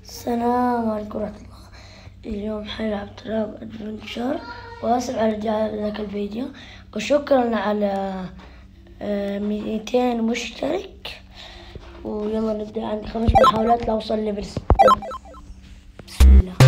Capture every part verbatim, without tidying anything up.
السلام عليكم ورحمة الله. اليوم حنلعب تراب ادفنشر، واسف على ذاك الفيديو، وشكرا على مئتين مشترك. ويلا نبدأ. عندي خمس محاولات لأوصل ليفل ستة. بسم الله.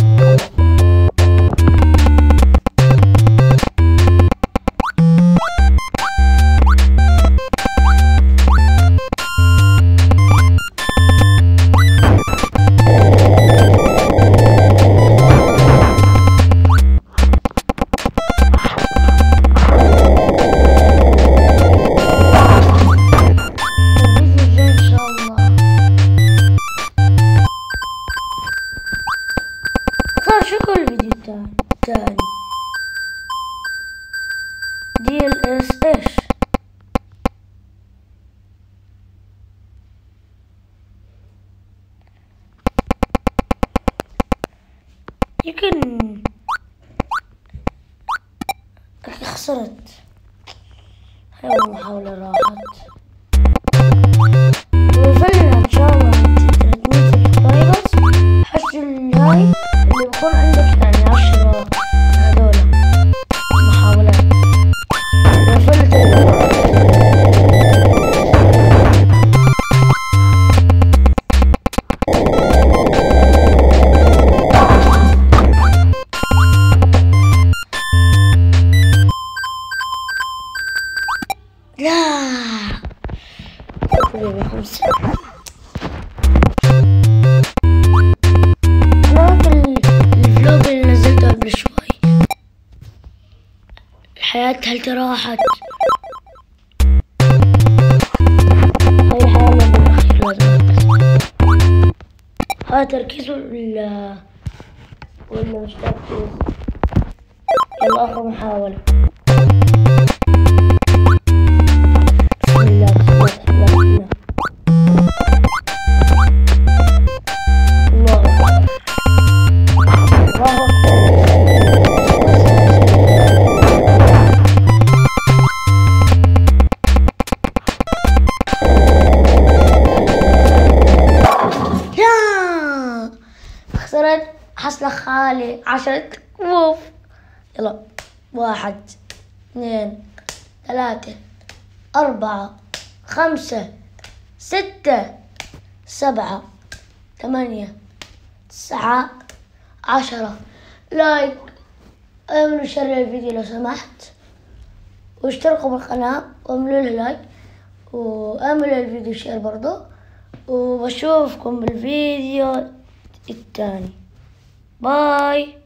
شو كل الفيديو التاني تاني دي ال اس ايش يمكن خسرت. هاي المحاولة راحت. وصلنا ان شاء الله ثلاثمية سبسكرايبرز. حشد الهاي اللي بكون عندك يعني عشرة هذولا محاولات. وصلت لا تقريبا خمسة. الفلوج اللي نزلته قبل شوي الحياة هلتي راحت. هاي حالة بالأخير لازم أركز. هاي تركيز ولا ولا مش تركيز؟ يلا آخر محاولة. بسم الله بسم الله بسم الله بسم الله. الله أكبر. خسرت حصل خالي عشرة كفوف. يلا واحد اثنين ثلاثة أربعة خمسة ستة سبعة ثمانية تسعة عشرة. لايك، اعملوا شير للفيديو لو سمحت، واشتركوا بالقناة واعملوا له لايك، واعملوا الفيديو شير برضو. وبشوفكم بالفيديو الثاني. باي.